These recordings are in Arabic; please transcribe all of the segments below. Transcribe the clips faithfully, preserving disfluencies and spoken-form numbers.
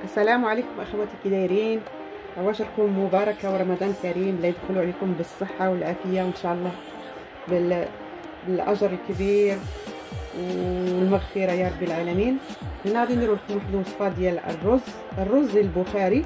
السلام عليكم اخواتي، كي دايرين؟ عواشركم مباركه ورمضان كريم، لا يدخلوا عليكم بالصحه والعافيه وان شاء الله بال... بالاجر الكبير والمغفره يا رب العالمين. هنا غادي نديرو لكم واحد الوصفه ديال الرز الرز البخاري.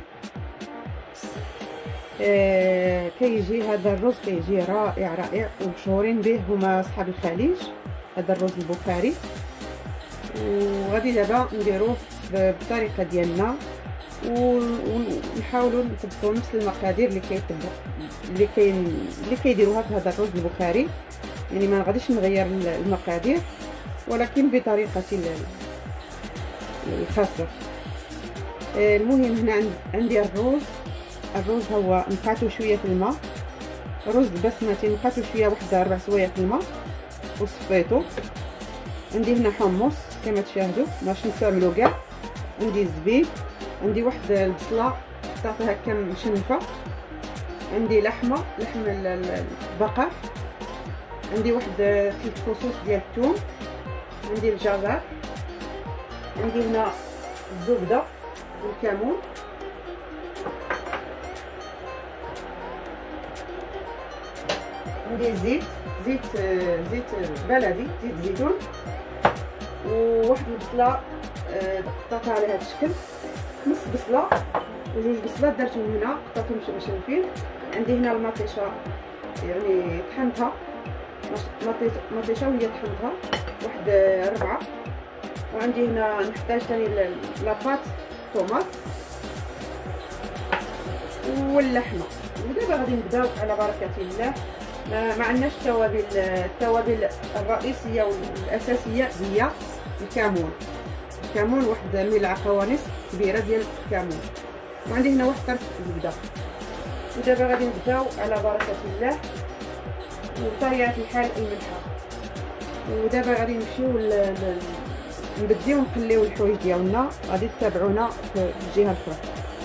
آه كيجي هذا الرز كيجي رائع رائع، ومشهورين به هما اصحاب الخليج هذا الرز البخاري. وغادي دابا نديروه بالطريقه ديالنا ونحاولوا نطبقوا نفس المقادير اللي كيطبق اللي كاين اللي كيديروها في هذا الرز البخاري. يعني ما غاديش نغير المقادير ولكن بطريقتي الخاصه. المهم هنا عندي الرز الرز هو نقعته شويه في الماء، رز البسمتي نقعته شويه واحد اربع سوايع في الماء وصفيته. عندي هنا حمص كما تشاهدوا، ماش نستعملوا كاع. عندي الزبيب، عندي واحد البصله قطعتها هكا مشنفه، عندي لحمه لحم البقر، عندي واحد ثلاث فصوص ديال الثوم، عندي الجزر، عندي هنا الزبده والكمون، عندي زيت زيت زيت بلدي زيت زيتون، وواحد البصله قطعتها على هذا الشكل، نص بصله وجوج بصلات درتهم هنا قطعتهم مشنفين. عندي هنا المطيشه يعني طحنتها مطيشه وهي طحنتها واحد ربعه. وعندي هنا نحتاج ثاني لاباط طوماط واللحمه. ودابا غادي نبداو على بركه الله. ما عندناش التوابل التوابل الرئيسيه والاساسيه هي الكمون الكمون واحد ملعقه ونصف كبيره ديال الكمون، وعندي هنا واحد طرف زبده. ودابا غادي نبداو على بركه الله وبطبيعه الحال الملحه. ودابا غادي نمشيو نبديو نقليو الحوايج ديالنا، غادي تتابعونا في الجهه الاخرى.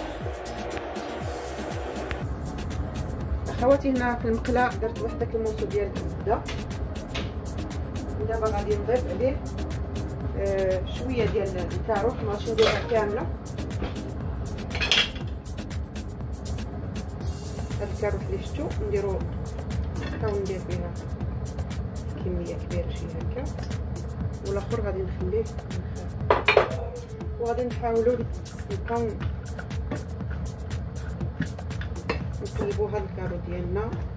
اخواتي هنا في المقله درت واحد داك الموسو ديال الزبده، ودابا غادي نضيف عليه آه شويه ديال الكاروت، ماشي نديرها كامله. هاد الكاروت اللي شفتو نديرو نبقاو ندير فيها كميه كبيره شي هكا، والاخر غادي نخليه وغادي نحاولوا نبقاو نقلبوا هاد الكاروت ديالنا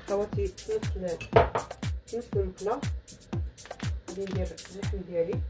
خواتي في نص في نص المقله غادي ندير اللحم ديالي.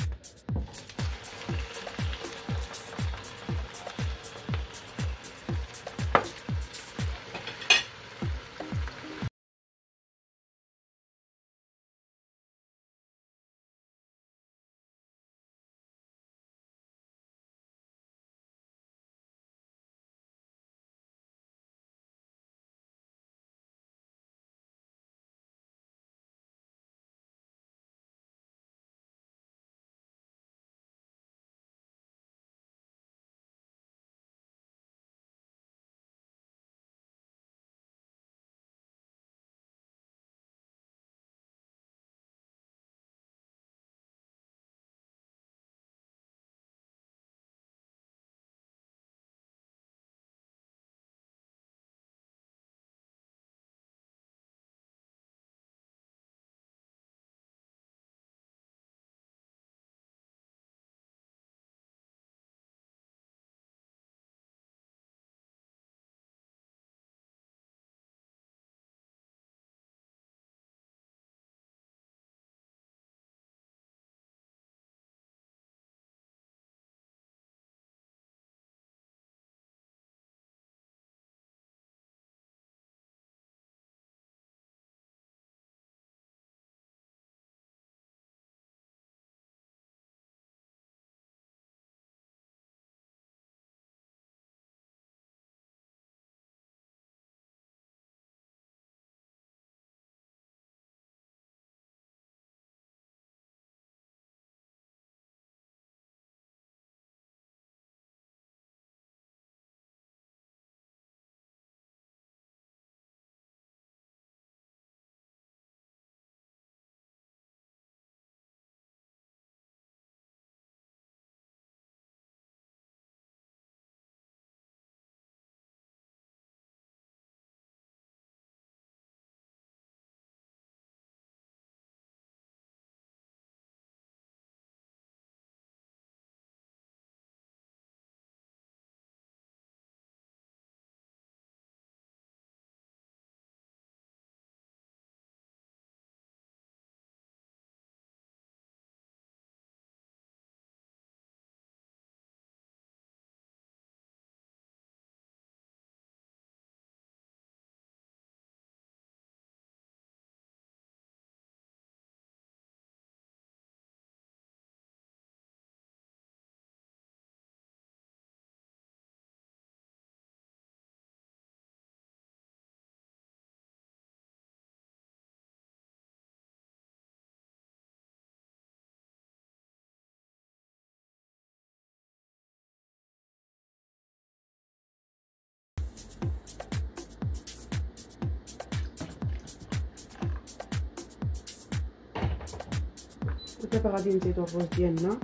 ودابا غادي نزيدو الرز ديالنا.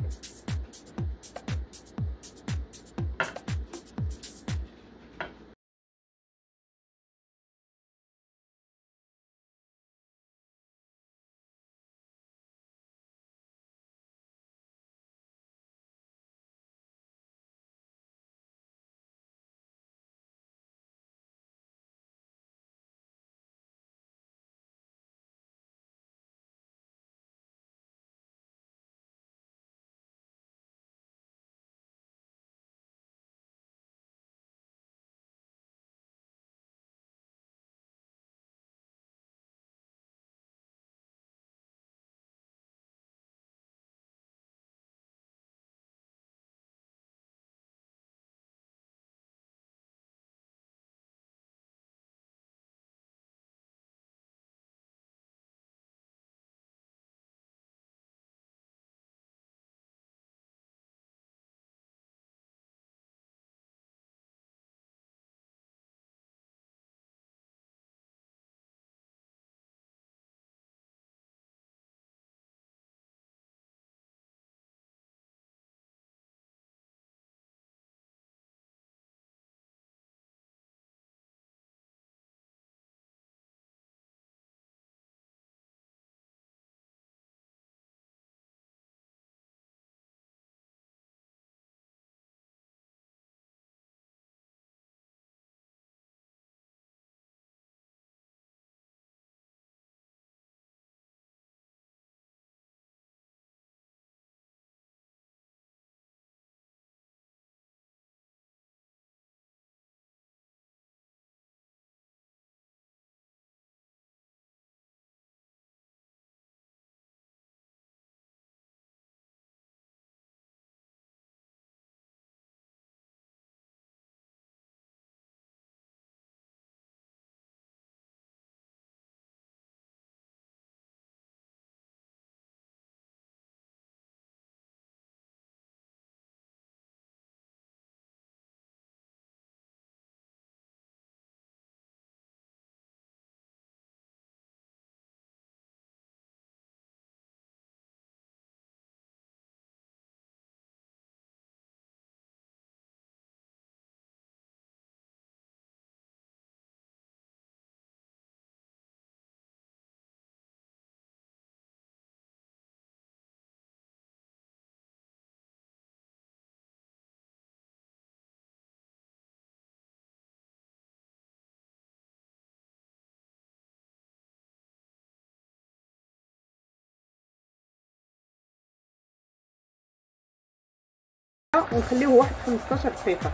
ونخليوه واحد خمسطاش دقيقه.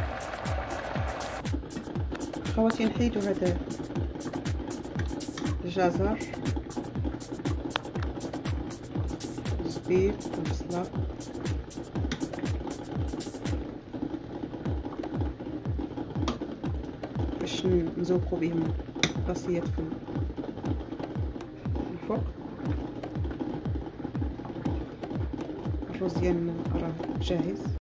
خواتي نحيدو هذا الجزر، الزبيب والبصله، باش نزوقو بهم الطاسيات في الفوق. الرز ديالنا راه جاهز.